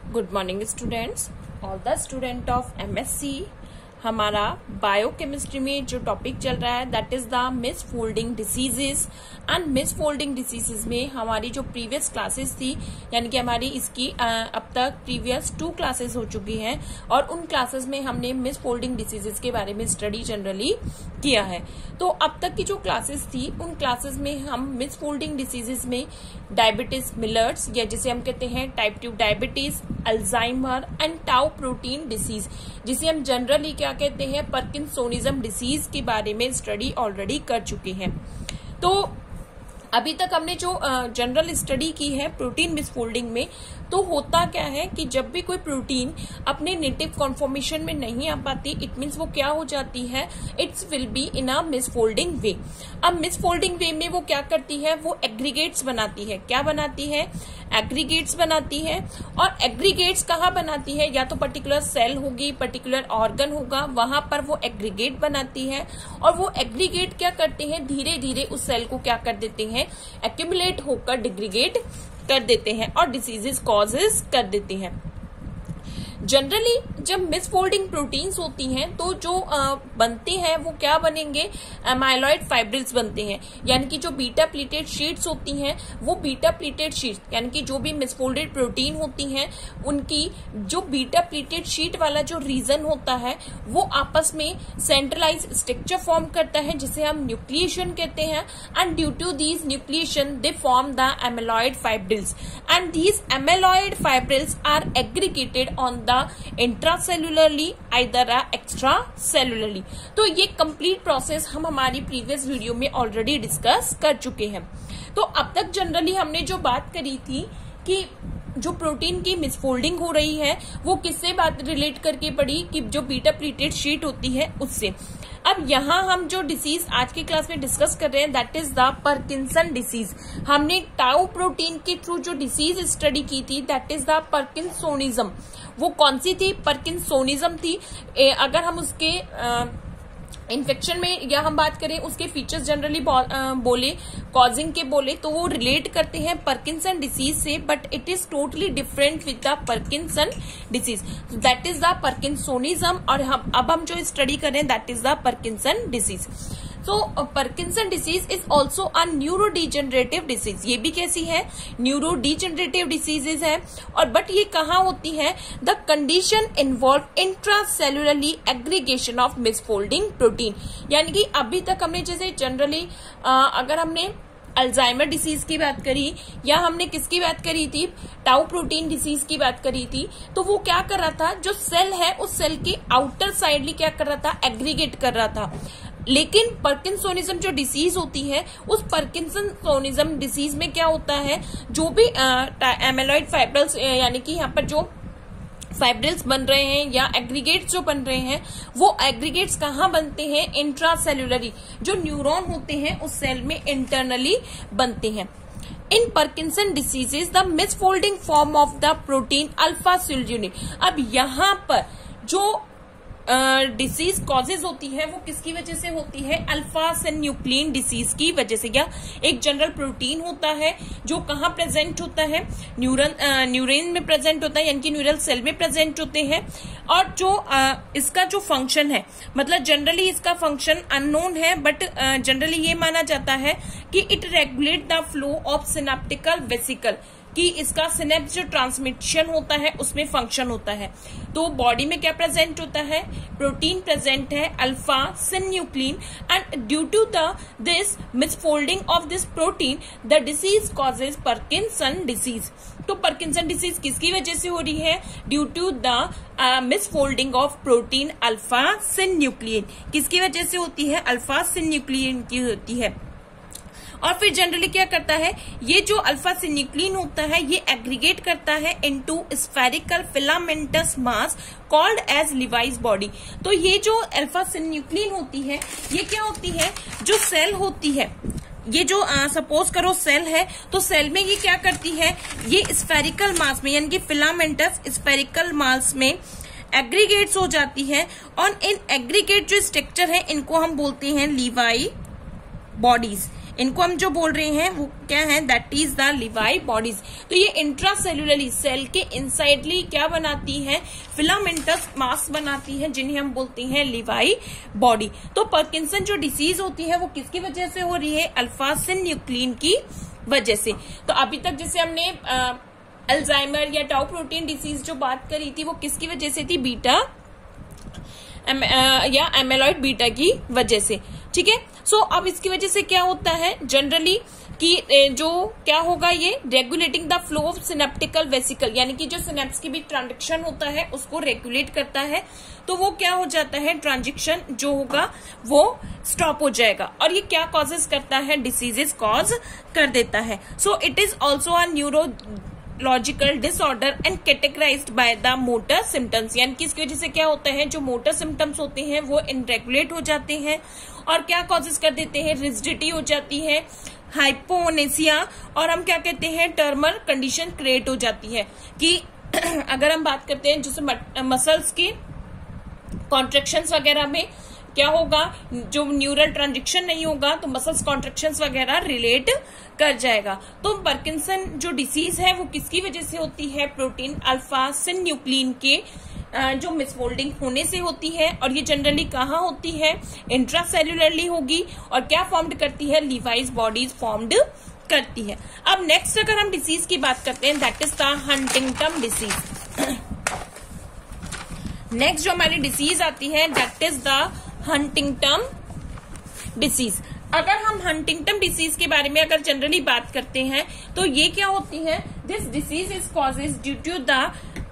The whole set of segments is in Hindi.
Good morning students, all the student of MSc। हमारा बायोकेमिस्ट्री में जो टॉपिक चल रहा है that is the misfolding diseases. And misfolding diseases में हमारी जो प्रीवियस क्लासेस थी, यानी कि हमारी इसकी अब तक प्रीवियस 2 क्लासेस हो चुकी हैं और उन क्लासेस में हमने मिसफोल्डिंग डिसीजेस के बारे में स्टडी जनरली किया है। तो अब तक की जो क्लासेस थी उन क्लासेस में हम मिसफोल्डिंग डिसीजेस में डायबिटीज मिलर्स, या जिसे हम कहते हैं type 2 diabetes, Alzheimer and tau protein disease, जिसे हम जनरली क्या कहते हैं पार्किंसोनिज्म डिसीज के बारे में स्टडी ऑलरेडी कर चुके हैं। तो अभी तक हमने जो जनरल स्टडी की है प्रोटीन मिसफोल्डिंग में, तो होता क्या है कि जब भी कोई प्रोटीन अपने नेटिव कॉन्फॉर्मेशन में नहीं आ पाती, इट मीन्स वो क्या हो जाती है, it's will be in a misfolding way. अब मिसफोल्डिंग वे में वो क्या करती है, वो एग्रीगेट्स बनाती है। क्या बनाती है? एग्रीगेट्स बनाती है। और एग्रीगेट्स कहाँ बनाती है? या तो पर्टिकुलर सेल होगी, पर्टिकुलर ऑर्गन होगा, वहां पर वो एग्रीगेट बनाती है। और वो एग्रीगेट क्या करते हैं, धीरे धीरे उस सेल को क्या कर देते हैं, एक्यूमुलेट होकर डिग्रीगेट कर देते हैं और डिसीजेस कॉजेस कर देते हैं। जनरली जब मिसफोल्डिंग प्रोटीन्स होती हैं तो जो बनते हैं वो क्या बनेंगे, एमाइलॉइड फाइब्रिल्स बनते हैं। यानी कि जो बीटा प्लेटेड शीट्स होती हैं वो बीटा प्लेटेड शीट्स, यानी कि जो भी मिसफोल्डेड प्रोटीन होती हैं उनकी जो बीटा प्लेटेड शीट वाला जो रीजन होता है वो आपस में सेंट्रलाइज स्ट्रक्चर फॉर्म करता है, जिसे हम न्यूक्लिएशन कहते हैं। And due to these nucleation they form the amyloid fibrils and these amyloid fibrils are aggregated on the intracellularly either extracellularly. तो ये कंप्लीट प्रोसेस हम हमारी प्रीवियस वीडियो में ऑलरेडी डिस्कस कर चुके हैं। तो अब तक जनरली हमने जो बात करी थी कि जो प्रोटीन की मिसफोल्डिंग हो रही है वो किससे बात रिलेट करके पड़ी, कि जो बीटा प्लेटेड शीट होती है उससे। अब यहाँ हम जो डिसीज आज की क्लास में डिस्कस कर रहे हैं that is the Parkinson disease. हमने टाउ प्रोटीन के थ्रू जो डिसीज स्टडी की थी दैट इज द पार्किंसोनिज्म। वो कौन सी थी? पार्किंसोनिज्म थी। अगर हम उसके इन्फेक्शन में या हम बात करें उसके फीचर्स जनरली बोले, कॉजिंग के बोले, तो वो रिलेट करते हैं पार्किंसन डिसीज से, but it is totally different with the Parkinson disease, that is the parkinsonism. और अब हम जो स्टडी कर रहे हैं that is the Parkinson disease. तो Parkinson disease is also a neurodegenerative disease. ये भी कैसी है? न्यूरोडिजेनरेटिव डिसीजेज है। और बट ये कहाँ होती है? The condition involve intracellularly aggregation of misfolding protein. यानी कि अभी तक हमने जैसे जनरली अगर हमने अल्जाइमर डिसीज की बात करी या हमने किसकी बात करी थी, टाउ प्रोटीन डिसीज की बात करी थी, तो वो क्या कर रहा था, जो सेल है उस सेल के आउटर साइडली क्या कर रहा था, एग्रीगेट कर रहा था। लेकिन पार्किंसोनिज्म जो डिसीज होती है उस पार्किंसोनिज्म डिसीज में क्या होता है, जो भी एमाइलॉइड फाइब्रिल्स यानी कि यहाँ पर जो फाइब्रिल्स बन रहे हैं या एग्रीगेट्स जो बन रहे हैं वो एग्रीगेट्स कहाँ बनते हैं, इंट्रासेलुलरी, जो न्यूरॉन होते हैं उस सेल में इंटरनली बनते हैं। In Parkinson diseases the misfolding form of the protein alpha synuclein. अब यहाँ पर जो डिसीज कॉजेज होती है वो किसकी वजह से होती है, अल्फा सिन्यूक्लिन डिसीज की वजह से। क्या एक जनरल प्रोटीन होता है जो कहाँ प्रेजेंट होता है, न्यूरॉन में प्रेजेंट होता है, यानी कि न्यूरल सेल में प्रेजेंट होते हैं। और जो इसका जो फंक्शन है, मतलब जनरली इसका फंक्शन अननोन है, बट जनरली ये माना जाता है कि it regulate the flow of synaptical vesicle, कि इसका सिनेप्स जो ट्रांसमिशन होता है उसमें फंक्शन होता है। तो बॉडी में क्या प्रेजेंट होता है, प्रोटीन प्रेजेंट है alpha synuclein, and due to this misfolding of this protein the disease causes Parkinson disease. तो पार्किंसन डिसीज किसकी वजह से हो रही है, due to the misfolding of protein alpha synuclein. किसकी वजह से होती है, अल्फा सिन्यूक्लिन की होती है। और फिर जनरली क्या करता है, ये जो अल्फा सिन्यूक्लिन होता है ये एग्रीगेट करता है into spherical filamentous mass called as Lewy's body. तो ये जो अल्फा सिन्यूक्लिन होती है ये क्या होती है, जो सेल होती है, ये जो सपोज करो सेल है, तो सेल में ये क्या करती है, ये स्फेरिकल मास में यानी कि फिलामेंटस स्फेरिकल मास में एग्रीगेट्स हो जाती है। और इन एग्रीगेट जो स्ट्रक्चर है इनको हम बोलते हैं लिवाई बॉडीज। इनको हम जो बोल रहे हैं वो क्या है, that is the Lewy bodies. तो ये इंट्रासेल्युलरली सेल के इनसाइडली क्या बनाती है, फिलामेंटस मास बनाती है, जिन्हें हम बोलते हैं लिवाई बॉडी। तो पार्किंसन जो डिसीज होती है वो किसकी वजह से हो रही है, अल्फा सिन्यूक्लिन की वजह से। तो अभी तक जैसे हमने अल्जाइमर या टाउ प्रोटीन डिसीज जो बात करी थी वो किसकी वजह से थी, बीटा या एमेलॉइड बीटा की वजह से, ठीक है। सो अब इसकी वजह से क्या होता है जनरली कि जो क्या होगा, ये regulating the flow of synaptical vesicle, यानी कि जो सिनेप्स की भी ट्रांजेक्शन होता है उसको रेगुलेट करता है। तो वो क्या हो जाता है, ट्रांजेक्शन जो होगा वो स्टॉप हो जाएगा, और ये क्या कॉजेस करता है, डिसीजेस कॉज कर देता है। So it is also a neurological disorder and categorized by the motor symptoms, यानी कि इसकी वजह से क्या होता है, जो मोटर सिम्टम्स होते हैं वो इनरेगुलेट हो जाते हैं, और क्या कॉजेस कर देते हैं, रिजिडिटी हो जाती है, हाइपोनेसिया, और हम क्या कहते हैं, टर्मर कंडीशन क्रिएट हो जाती है। कि अगर हम बात करते हैं जैसे मसल्स की कॉन्ट्रेक्शंस वगैरह में क्या होगा, जो न्यूरल ट्रांजेक्शन नहीं होगा तो मसल्स कॉन्ट्रेक्शंस वगैरह रिलेट कर जाएगा। तो पार्किंसन जो डिसीज है वो किसकी वजह से होती है, प्रोटीन अल्फा सिन्यूक्लिन के जो मिसफोल्डिंग होने से होती है, और ये जनरली कहाँ होती है, इंट्रासेल्युलरली होगी, और क्या फॉर्म्ड करती है, लिवाइज बॉडीज फॉर्म्ड करती है। अब नेक्स्ट अगर हम डिसीज की बात करते हैं, that is the Huntington disease. Next जो हमारी डिसीज आती है that is the Huntington disease. अगर हम हंटिंगटन डिसीज के बारे में अगर जनरली बात करते हैं तो ये क्या होती है, this disease is causes due to the,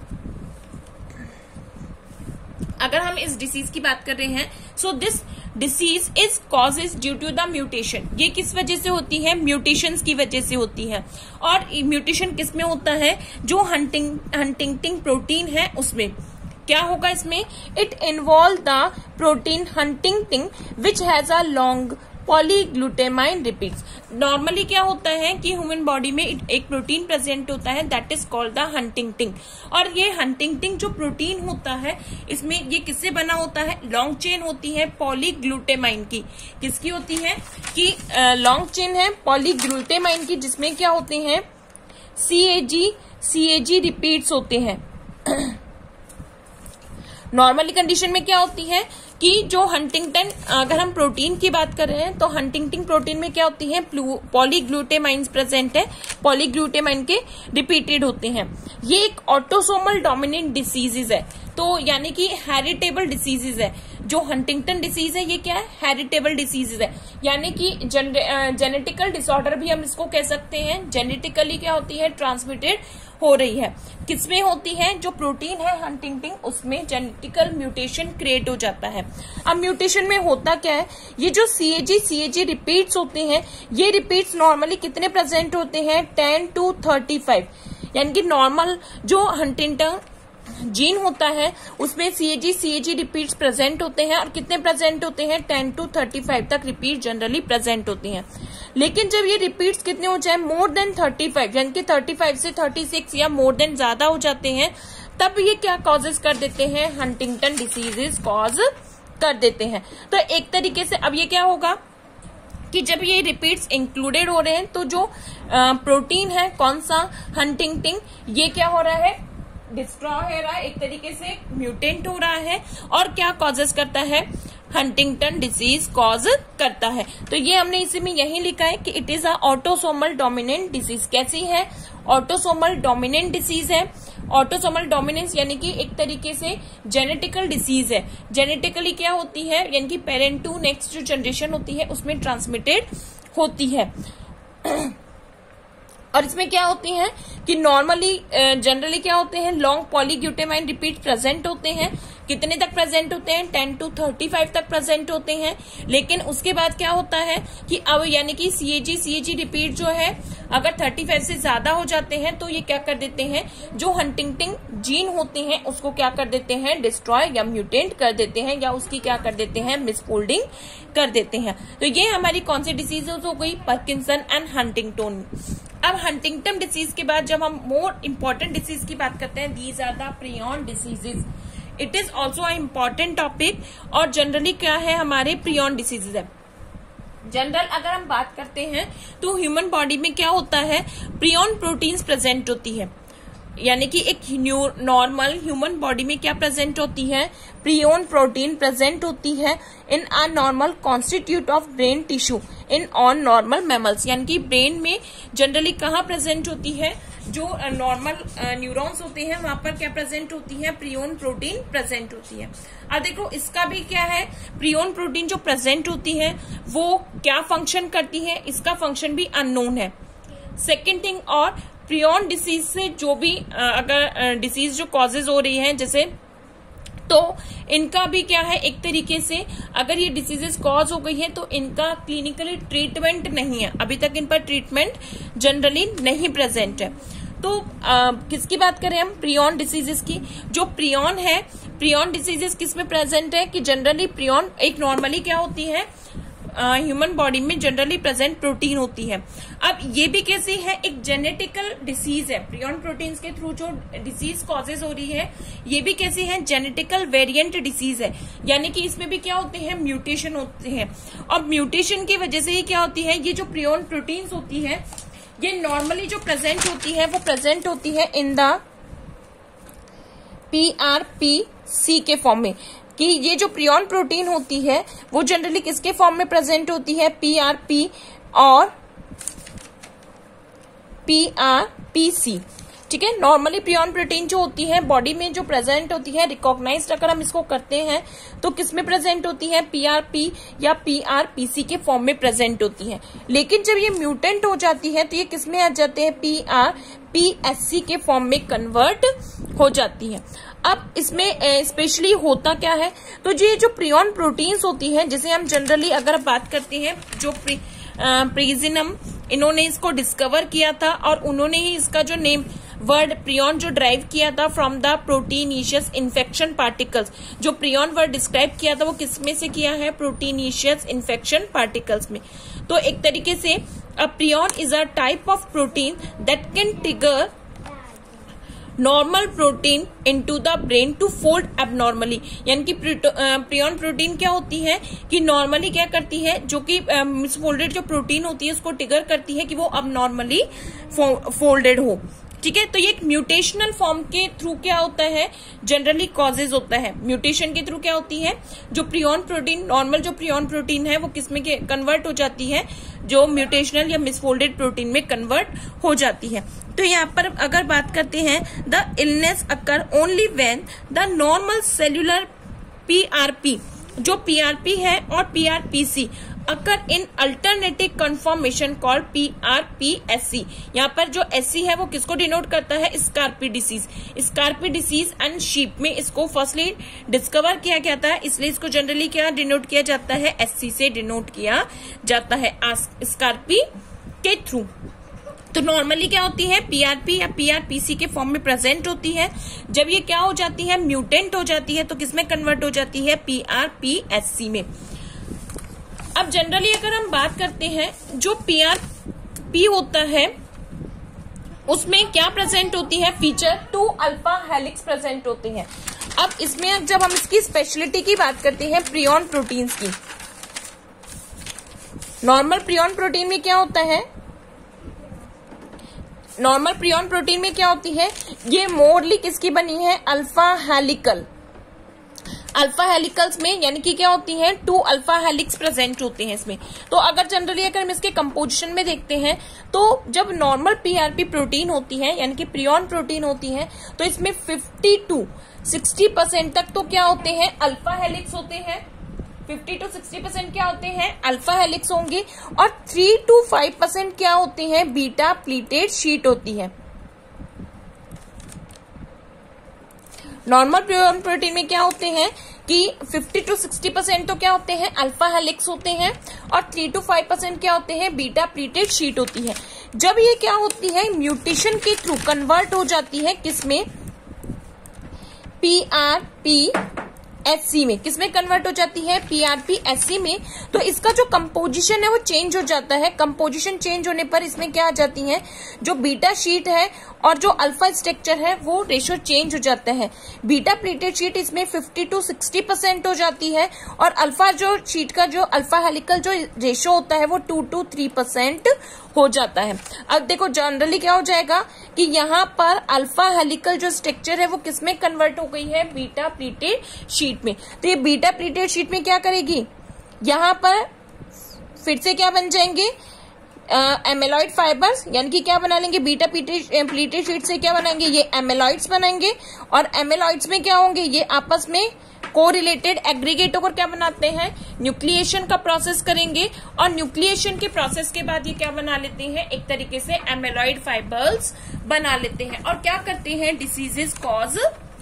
अगर हम इस डिसीज की बात कर रहे हैं, so this disease is causes due to the mutation. ये किस वजह से होती है, म्यूटेशंस की वजह से होती है। और म्यूटेशन किस में होता है, जो हंटिंगटन प्रोटीन है उसमें क्या होगा, इसमें it involve the protein huntingtin which has a long polyglutamine repeats. Normally क्या होता है कि ह्यूमन बॉडी में एक प्रोटीन प्रेजेंट होता है that is called the huntingtin, और ये हंटिंगटिन जो प्रोटीन होता है इसमें ये किससे बना होता है, लॉन्ग चेन होती है पॉलीग्लूटामाइन की। किसकी होती है कि लॉन्ग चेन है पॉलीग्लूटामाइन की, जिसमें क्या होते हैं CAG रिपीट्स होते हैं। नॉर्मली कंडीशन में क्या होती है कि जो हंटिंगटन, अगर हम प्रोटीन की बात कर रहे हैं तो हंटिंगटन प्रोटीन में क्या होती है, पॉलीग्लूटामाइन्स प्रेजेंट है, पॉलीग्लूटामाइन के रिपीटेड होते हैं। ये एक ऑटोसोमल डोमिनेंट डिसीजेज है, तो यानी कि हेरिटेबल डिसीजेज है। जो हंटिंगटन डिसीज है ये क्या है, हेरिटेबल डिसीजेज है, यानी कि जेनेटिकल डिसऑर्डर भी हम इसको कह सकते हैं। जेनेटिकली क्या होती है, ट्रांसमिटेड हो रही है। किसमें होती है, जो प्रोटीन है हंटिंगटन उसमें जेनेटिकल म्यूटेशन क्रिएट हो जाता है। अब म्यूटेशन में होता क्या है, ये जो CAG रिपीट्स होते हैं, ये रिपीट्स नॉर्मली कितने प्रेजेंट होते हैं, 10 to 35, यानी कि नॉर्मल जो हंटिंगटन जीन होता है उसमें CAG रिपीट्स प्रेजेंट होते हैं, और कितने प्रेजेंट होते हैं, 10 to 35 तक रिपीट जनरली प्रेजेंट होती हैं। लेकिन जब ये रिपीट्स कितने हो जाए, मोर देन 35, यानी कि 35 से 36 या मोर देन ज्यादा हो जाते हैं, तब ये क्या कॉजेस कर देते हैं, हंटिंगटन डिसीजेस कॉज कर देते हैं। तो एक तरीके से अब ये क्या होगा कि जब ये रिपीट्स इंक्लूडेड हो रहे हैं तो जो प्रोटीन है कौन सा, हंटिंगटन, ये क्या हो रहा है, डिस्ट्रॉय हो रहा है, एक तरीके से म्यूटेंट हो रहा है, और क्या कॉजेस करता है, हंटिंगटन डिसीज कॉज करता है। तो ये हमने इसी में यही लिखा है कि it is a autosomal dominant disease. कैसी है, ऑटोसोमल डोमिनेंट डिसीज है। ऑटोसोमल डोमिनेंस यानी कि एक तरीके से जेनेटिकल डिसीज है। जेनेटिकली क्या होती है, यानी कि पेरेंट टू नेक्स्ट जो जनरेशन होती है उसमें ट्रांसमिटेड होती है। और इसमें क्या होती है कि नॉर्मली जनरली क्या होते हैं, लॉन्ग पॉलीग्लूटामाइन रिपीट प्रेजेंट होते हैं। कितने तक प्रेजेंट होते हैं, 10 to 35 तक प्रेजेंट होते हैं। लेकिन उसके बाद क्या होता है कि अब यानी कि CAG रिपीट जो है अगर 35 से ज्यादा हो जाते हैं तो ये क्या कर देते हैं, जो हंटिंगटन जीन होते हैं उसको क्या कर देते हैं, डिस्ट्रॉय या म्यूटेंट कर देते हैं, या उसकी क्या कर देते हैं, मिसफोल्डिंग कर देते हैं। तो ये हमारी कौन सी डिसीजेज हो गई, पार्किंसन एंड हंटिंगटन। अब हंटिंगटन डिसीज के बाद जब हम मोर इम्पोर्टेंट डिसीज की बात करते हैं, these are the prion diseases. It is also a important topic, और जनरली क्या है, हमारे प्रियॉन डिसीजेज है। जनरल अगर हम बात करते हैं तो ह्यूमन बॉडी में क्या होता है, प्रियॉन प्रोटीन्स प्रेजेंट होती है, यानी कि एक नॉर्मल ह्यूमन बॉडी में क्या प्रेजेंट होती है, प्रियॉन प्रोटीन प्रेजेंट होती है in a normal constitute of brain tissue in on normal mammals, यानी कि ब्रेन में जनरली कहाँ प्रेजेंट होती है, जो नॉर्मल न्यूरॉन्स होते हैं वहां पर क्या प्रेजेंट होती है, प्रियॉन प्रोटीन प्रेजेंट होती है। अब देखो इसका भी क्या है, प्रियॉन प्रोटीन जो प्रेजेंट होती है वो क्या फंक्शन करती है, इसका फंक्शन भी अननोन है। सेकेंड थिंग, और प्रियॉन डिसीज से जो भी अगर डिसीज जो कॉजेज हो रही है जैसे, तो इनका भी क्या है, एक तरीके से अगर ये डिसीजेस कॉज हो गई है तो इनका क्लिनिकली ट्रीटमेंट नहीं है, अभी तक इन पर ट्रीटमेंट जनरली नहीं प्रेजेंट है। तो किसकी बात करें हम, प्रियॉन डिसीजेस की। जो प्रियॉन है, प्रियॉन डिसीजेस किस में प्रेजेंट है कि जनरली प्रियॉन एक नॉर्मली क्या होती है, ह्यूमन बॉडी में जनरली प्रेजेंट प्रोटीन होती है। अब ये भी कैसी है, एक जेनेटिकल डिसीज है, प्रियॉन प्रोटीन्स के थ्रू जो डिसीज कॉजेज हो रही है ये भी कैसी है, जेनेटिकल वेरिएंट डिसीज है, यानी कि इसमें भी क्या होते हैं, म्यूटेशन होते हैं। और म्यूटेशन की वजह से ही क्या होती है, ये जो प्रियॉन प्रोटीन्स होती है ये नॉर्मली जो प्रेजेंट होती है वो प्रेजेंट होती है इन द PRPC के फॉर्म में, कि ये जो प्रियॉन प्रोटीन होती है वो जनरली किसके फॉर्म में प्रेजेंट होती है, PRP और PRPC, ठीक है। नॉर्मली प्रियॉन प्रोटीन जो होती है बॉडी में जो प्रेजेंट होती है, रिकॉग्नाइज्ड अगर हम इसको करते हैं तो किसमें प्रेजेंट होती है, PRP या PRPC के फॉर्म में प्रेजेंट होती है। लेकिन जब ये म्यूटेंट हो जाती है तो ये किसमें आ जाते हैं, PRPSC के फॉर्म में कन्वर्ट हो जाती है। अब इसमें स्पेशली होता क्या है, तो ये जो प्रियॉन प्रोटीन्स होती है, जिसे हम जनरली अगर बात करते हैं, जो प्रिजिनम इन्होंने इसको डिस्कवर किया था और उन्होंने ही इसका जो नेम वर्ड प्रियॉन जो ड्राइव किया था from the proteinaceous infection particles, जो प्रियॉन वर्ड डिस्क्राइब किया था वो किसमें से किया है, प्रोटीनिशियस इन्फेक्शन पार्टिकल्स में। तो एक तरीके से a prion is a type of protein that can trigger normal protein into the brain to fold abnormally, यानी कि प्रियॉन प्रोटीन क्या होती है कि नॉर्मली क्या करती है, जो कि मिसफोल्डेड जो प्रोटीन होती है उसको ट्रिगर करती है कि वो अब नॉर्मली फोल्डेड हो, ठीक है। तो ये एक म्यूटेशनल फॉर्म के थ्रू क्या होता है, जनरली कॉजेज होता है। म्यूटेशन के थ्रू क्या होती है, जो प्रियॉन प्रोटीन, नॉर्मल जो प्रियॉन प्रोटीन है वो किसमें कन्वर्ट हो जाती है, जो म्यूटेशनल या मिसफोल्डेड प्रोटीन में कन्वर्ट हो जाती है। तो यहाँ पर अगर बात करते हैं, the illness occur only when the normal cellular PRP, जो PRP है और PRPC occur in alternative conformation called PRPSC। यहाँ पर जो SC है वो किसको डिनोट करता है, scrapie disease. Scrapie disease and sheep में इसको फर्स्टली डिस्कवर किया गया था, इसलिए इसको जनरली क्या डिनोट किया जाता है, SC से डिनोट किया जाता है, स्कार्पी के थ्रू। तो नॉर्मली क्या होती है, PRP या PRPC के फॉर्म में प्रेजेंट होती है। जब ये क्या हो जाती है, म्यूटेंट हो जाती है, तो किसमें कन्वर्ट हो जाती है, PRPSC में। अब जनरली अगर हम बात करते हैं, जो PRP होता है उसमें क्या प्रेजेंट होती है, फीचर 2 अल्फा हेलिक्स प्रेजेंट होते हैं। अब इसमें जब हम इसकी स्पेशलिटी की बात करते हैं प्रियॉन प्रोटीन्स की, नॉर्मल प्रियॉन प्रोटीन में क्या होता है, नॉर्मल प्रियॉन प्रोटीन में क्या होती है, ये मोरली किसकी बनी है, अल्फा हेलिकल। अल्फा हेलिकल्स में यानी कि क्या होती है, 2 अल्फा हेलिक्स प्रेजेंट होते हैं इसमें। तो अगर जनरली अगर हम इसके कंपोजिशन में देखते हैं, तो जब नॉर्मल PRP प्रोटीन होती है यानी कि प्रियॉन प्रोटीन होती है, तो इसमें 50 to 60% तक तो क्या होते हैं, अल्फा हेलिक्स होते हैं। 50 to 60% क्या होते हैं, अल्फा हेलिक्स होंगे, और 3 to 5% क्या होते हैं, बीटा प्लीटेड शीट होती है। नॉर्मल प्रोटीन में क्या होते हैं कि 50 to 60% तो क्या होते हैं, अल्फा हेलिक्स होते हैं, और 3 to 5% क्या होते हैं, बीटा प्लीटेड शीट होती है। जब ये क्या होती है, म्यूटेशन के थ्रू कन्वर्ट हो जाती है किसमें, PRPSC PrPSC में, किसमें कन्वर्ट हो जाती है? PrPSC में। तो इसका जो कंपोजिशन है वो चेंज हो जाता है। कंपोजिशन चेंज होने पर इसमें क्या आ जाती है, जो बीटा शीट है और जो अल्फा स्ट्रक्चर है वो रेशियो चेंज हो जाता है। बीटा प्लेटेड शीट इसमें 50 to 60% हो जाती है और अल्फा जो शीट का जो अल्फा हेलिकल जो रेशियो होता है वो 2 to 3% हो जाता है। अब देखो जनरली क्या हो जाएगा कि यहाँ पर अल्फा हेलिकल जो स्ट्रक्चर है वो किसमें कन्वर्ट हो गई है? बीटा प्लेटेड शीट में। तो ये बीटा प्लेटेड शीट में क्या करेगी, यहाँ पर फिर से क्या बन जाएंगे? एमेलॉइड फाइबर्स, यानी कि क्या बना लेंगे? बीटा प्लेटेड शीट से क्या बनाएंगे? ये एमेलॉइड्स बनाएंगे और एमेलॉइड्स में क्या होंगे? ये आपस में कोरिलेटेड एग्रीगेट होकर क्या बनाते हैं? न्यूक्लिएशन का प्रोसेस करेंगे और न्यूक्लिएशन के प्रोसेस के बाद ये क्या बना लेते हैं? एक तरीके से एमेलॉइड फाइबर्स बना लेते हैं और क्या करते हैं? डिसीजेस कॉज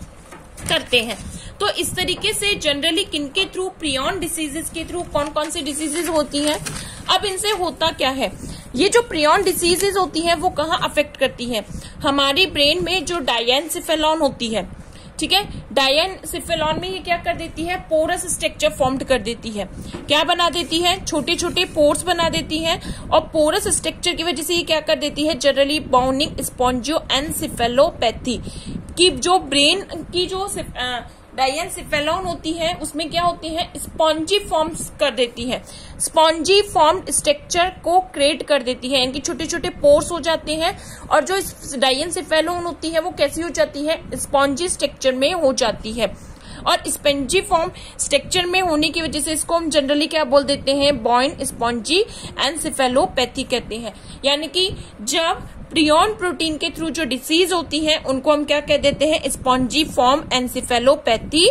करते हैं। तो इस तरीके से जनरली किनके थ्रू? प्रियॉन डिसीजेस के थ्रू। कौन कौन सी डिसीजेस होती हैं? अब इनसे होता क्या है, ये जो प्रियॉन डिसीजेस होती हैं वो कहाँ अफेक्ट करती हैं? हमारी ब्रेन में जो डायेनसेफेलॉन होती है, ठीक है, डायेनसेफेलॉन में ये क्या कर देती है? पोरस स्ट्रक्चर फॉर्म कर देती है। क्या बना देती है? छोटे छोटे पोर्स बना देती है और पोरस स्ट्रक्चर की वजह से ये क्या कर देती है? जनरली बाउंडिंग स्पॉन्जियोएन्सेफेलोपैथी की जो ब्रेन की जो डायेनसेफेलॉन होती है उसमें क्या होती है? स्पॉन्जी फॉर्म्स कर देती है, स्पॉन्जी फॉर्म्ड स्ट्रक्चर को क्रिएट कर देती है। इनके छोटे छोटे पोर्स हो जाते हैं और जो डायेनसेफेलॉन होती है वो कैसी हो जाती है? स्पॉन्जी स्ट्रक्चर में हो जाती है और स्पंजी फॉर्म स्ट्रक्चर में होने की वजह से इसको हम जनरली क्या बोल देते हैं? बॉइन स्पॉन्जी एन्सेफेलोपैथी कहते हैं। यानी कि जब प्रियॉन प्रोटीन के थ्रू जो डिसीज होती है उनको हम क्या कह देते हैं? स्पॉन्जी फॉर्म एन्सेफेलोपैथी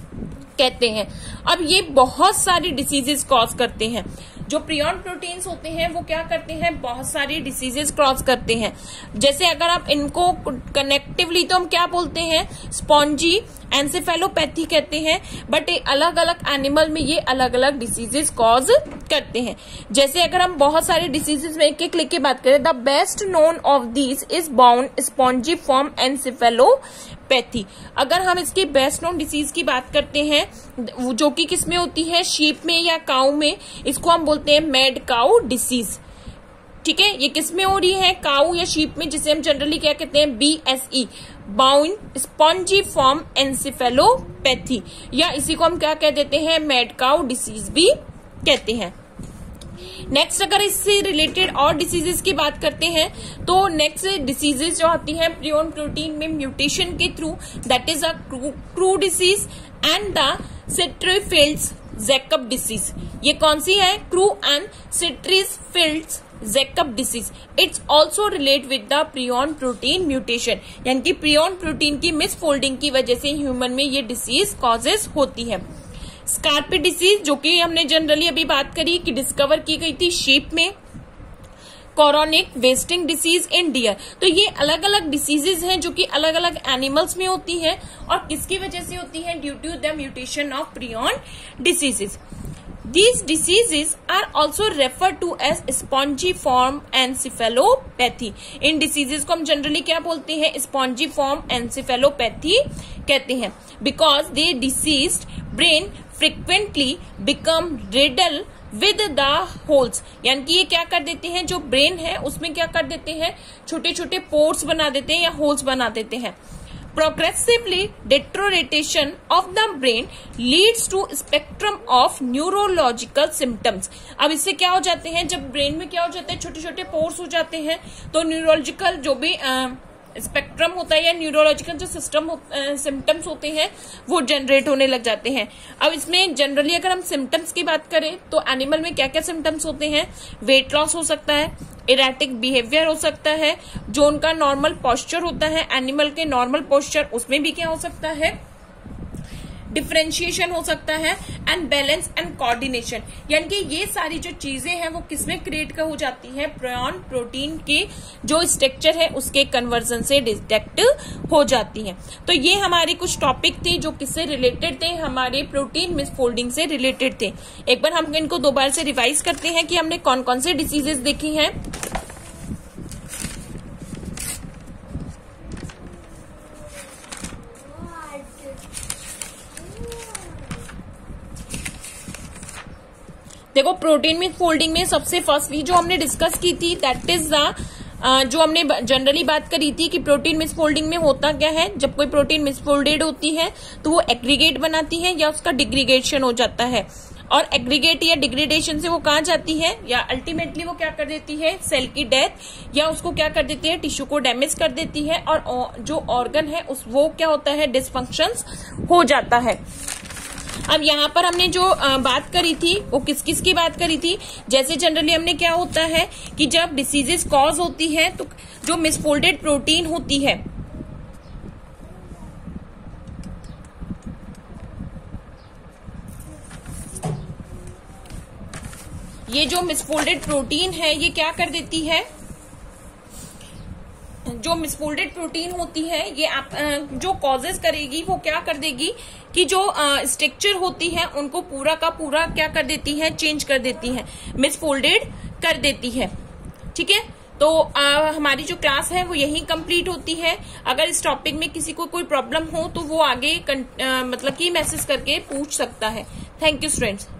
कहते हैं। अब ये बहुत सारी डिसीजेस कॉज करते हैं। जो प्रियॉन प्रोटीन्स होते हैं वो क्या करते हैं? बहुत सारी डिसीजेस कॉज करते हैं। जैसे अगर आप इनको कनेक्टिवली तो हम क्या बोलते हैं? स्पॉन्जी एन्सेफेलोपैथी कहते हैं, बट अलग अलग एनिमल में ये अलग अलग डिसीजेस कॉज करते हैं। जैसे अगर हम बहुत सारे डिसीजेस में एक एक लिख के बात करें, the best known of these is bound spongiform encephalopathy. अगर हम इसकी बेस्ट नोन डिसीज की बात करते हैं जो कि किसमें होती है? शीप में या काऊ में, इसको हम बोलते हैं मैड काऊ डिसीज। ठीक है, ये किसमें हो रही है? काऊ या शीप में, जिसे हम जनरली क्या कहते हैं? BSE, bound spongiform encephalopathy, या इसी को हम क्या कह देते हैं? मैड काऊ डिसीज भी कहते हैं। नेक्स्ट अगर इससे रिलेटेड और डिसीजेस की बात करते हैं तो नेक्स्ट डिसीजेस जो आती हैं प्रियॉन प्रोटीन में म्यूटेशन के थ्रू, that is a kuru disease and the सिट्रीफिल्ड्स जैकब डिसीज। ये कौन सी है? क्रू एंड सिट्रीफिल्ड्स Jakob disease. It's also relate with the prion protein mutation, यानी कि प्रियॉन प्रोटीन की मिसफोल्डिंग की वजह से ह्यूमन में ये डिसीज कॉजेस होती है। स्कारपी डिसीज जो कि हमने जनरली अभी बात करी कि डिस्कवर की गई थी शीप में। Chronic wasting disease in deer. तो ये अलग अलग डिसीजेज हैं जो कि अलग अलग एनिमल्स में होती हैं और किसकी वजह से होती हैं? Due to the mutation of prion diseases. These diseases are also referred to as spongiform encephalopathy. इन डिसीजेस को हम जनरली क्या बोलते हैं? spongiform encephalopathy कहते हैं। Because they diseased brain frequently become riddled with the holes, यानी कि ये क्या कर देते हैं? जो ब्रेन है उसमें क्या कर देते हैं? छोटे छोटे पोर्स बना देते हैं या होल्स बना देते हैं। Progressively deterioration of the brain leads to spectrum of neurological symptoms. अब इससे क्या हो जाते हैं? जब ब्रेन में क्या हो जाते हैं? छोटे छोटे पोर्स हो जाते हैं तो न्यूरोलॉजिकल जो भी स्पेक्ट्रम होता है या न्यूरोलॉजिकल जो सिम्टम्स होते हैं वो जनरेट होने लग जाते हैं। अब इसमें जनरली अगर हम सिम्टम्स की बात करें तो एनिमल में क्या क्या सिम्टम्स होते हैं? वेट लॉस हो सकता है, इरेटिक बिहेवियर हो सकता है, जो उनका नॉर्मल पोस्चर होता है एनिमल के नॉर्मल पोस्चर उसमें भी क्या हो सकता है? डिफरेंशिएशन हो सकता है, एंड बैलेंस एंड कोऑर्डिनेशन, यानी कि ये सारी जो चीजें हैं वो किसमें क्रिएट हो जाती है? प्रियॉन प्रोटीन के जो स्ट्रक्चर है उसके कन्वर्जन से डिटेक्ट हो जाती है। तो ये हमारे कुछ टॉपिक थे जो किससे रिलेटेड थे? हमारे प्रोटीन मिसफोल्डिंग से रिलेटेड थे। एक बार हम इनको दोबारा से रिवाइज करते हैं कि हमने कौन कौन से डिसीजेस देखी हैं। देखो प्रोटीन मिसफोल्डिंग में सबसे फर्स्टली जो हमने डिस्कस की थी दैट इज द जो हमने जनरली बात करी थी कि प्रोटीन मिसफोल्डिंग में होता क्या है, जब कोई प्रोटीन मिसफोल्डेड होती है तो वो एग्रीगेट बनाती है या उसका डिग्रीगेशन हो जाता है, और एग्रीगेट या डिग्रेडेशन से वो कहाँ जाती है या अल्टीमेटली वो क्या कर देती है, सेल की डेथ या उसको क्या कर देती है, टिश्यू को डैमेज कर देती है, और जो ऑर्गन है वो क्या होता है, डिसफंक्शंस हो जाता है। अब यहाँ पर हमने जो बात करी थी वो किस किस की बात करी थी, जैसे जनरली हमने क्या होता है कि जब डिसीजेस कॉज होती है तो जो मिसफोल्डेड प्रोटीन होती है, ये जो मिसफोल्डेड प्रोटीन है ये क्या कर देती है, जो मिसफोल्डेड प्रोटीन होती है ये आप जो कॉजेज करेगी वो क्या कर देगी कि जो स्ट्रक्चर होती है उनको पूरा का पूरा क्या कर देती है, चेंज कर देती है, मिसफोल्डेड कर देती है। ठीक है, तो हमारी जो क्लास है वो यही कंप्लीट होती है। अगर इस टॉपिक में किसी को कोई प्रॉब्लम हो तो वो आगे मतलब कि मैसेज करके पूछ सकता है। Thank you students.